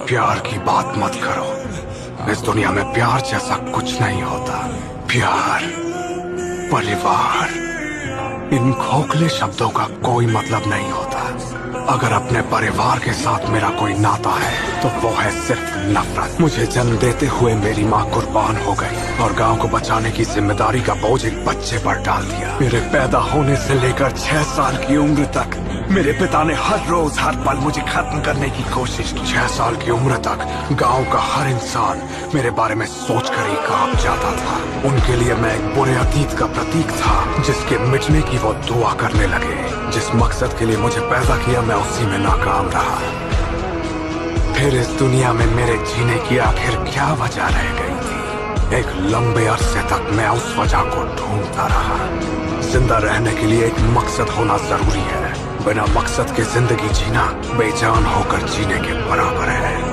प्यार की बात मत करो। इस दुनिया में प्यार जैसा कुछ नहीं होता। प्यार, परिवार, इन खोखले शब्दों का कोई मतलब नहीं होता। अगर अपने परिवार के साथ मेरा कोई नाता है तो वो है सिर्फ नफरत। मुझे जन्म देते हुए मेरी माँ कुर्बान हो गई और गांव को बचाने की जिम्मेदारी का बोझ एक बच्चे पर डाल दिया। मेरे पैदा होने से लेकर 6 साल की उम्र तक मेरे पिता ने हर रोज हर पल मुझे खत्म करने की कोशिश की। 6 साल की उम्र तक गांव का हर इंसान मेरे बारे में सोचकर ही कांप जाता था। उनके लिए मैं एक बुरे अतीत का प्रतीक था जिसके मिटने की वो दुआ करने लगे। जिस मकसद के लिए मुझे पैदा किया मैं उसी में नाकाम रहा। फिर इस दुनिया में मेरे जीने की आखिर क्या वजह रह गई थी? एक लंबे अरसे तक मैं उस वजह को ढूंढता रहा। जिंदा रहने के लिए एक मकसद होना जरूरी है। बिना मकसद के जिंदगी जीना बेजान होकर जीने के बराबर है।